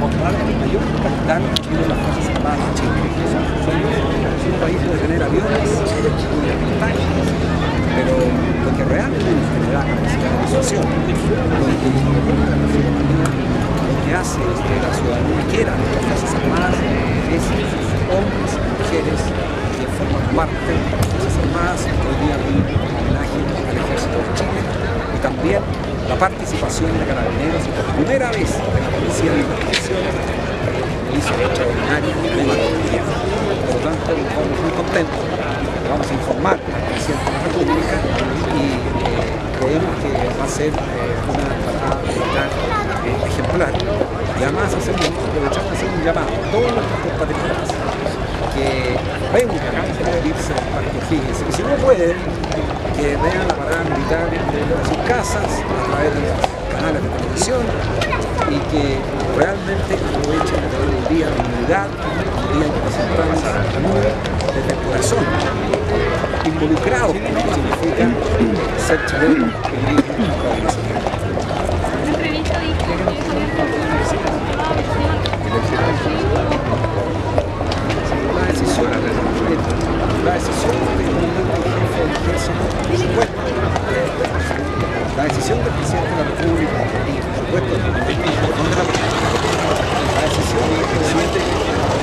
mostrar el mayor capital que tiene las Fuerzas Armadas de Chile. Si un país puede tener aviones muy tanques, pero lo que realmente genera capacidad de disuasión, lo que hace que la ciudadanía quiera que las Fuerzas Armadas es sus hombres y mujeres que forman parte de las Fuerzas Armadas. Hoy día vi un homenaje al Ejército de Chile y también la participación de Carabineros y por primera vez de la Policía de Investigaciones hizo un extraordinario tema de gobierno. Por lo tanto, estamos muy contentos. Vamos a informar al presidente de la República y creemos que va a ser una parada militar ejemplar. Y además aprovechamos de hacer un llamado a todos nuestros compatriotas que vengan a adherirse al Parque O'Higgins y si no pueden, que vean la parada militar desde sus casas a través de los canales de televisión y que realmente aprovechen de tener un día de unidad, un día en que nos sentamos desde el corazón, involucrados con lo que significa ser chileno en la organización. La decisión del jefe del ejército, por supuesto, la decisión del presidente de la República y por supuesto la decisión del presidente es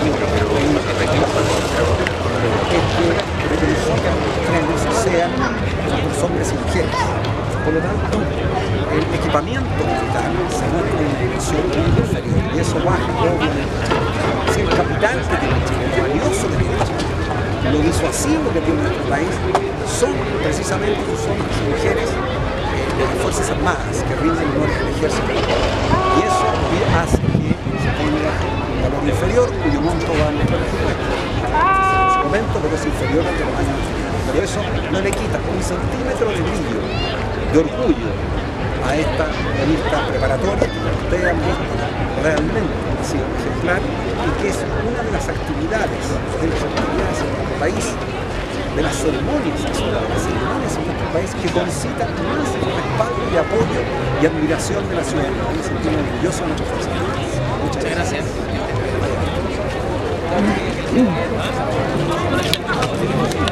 que los trenes sean los hombres y mujeres. Por lo tanto, el equipamiento militar se busca una dimensión muy inferior y eso baja obviamente. Si el capital que tiene Chile, lo valioso que tiene Chile, lo disuasivo que tiene nuestro país son precisamente los hombres y mujeres de las Fuerzas Armadas que rinden honores al ejército. Y eso hace que se tenga un valor inferior cuyo monto va a nuestro presupuesto. En su momento, pero es inferior al de los años anteriores. Pero eso no le quita un centímetro de brillo, de orgullo a esta revista preparatoria que ustedes han visto realmente ha sido ejemplar y que es una de las actividades en nuestro país, de las ceremonias en nuestro país que concitan más el respaldo y apoyo y admiración de la ciudadanía. Me siento orgulloso de nuestras Fuerzas Armadas. Muchas gracias.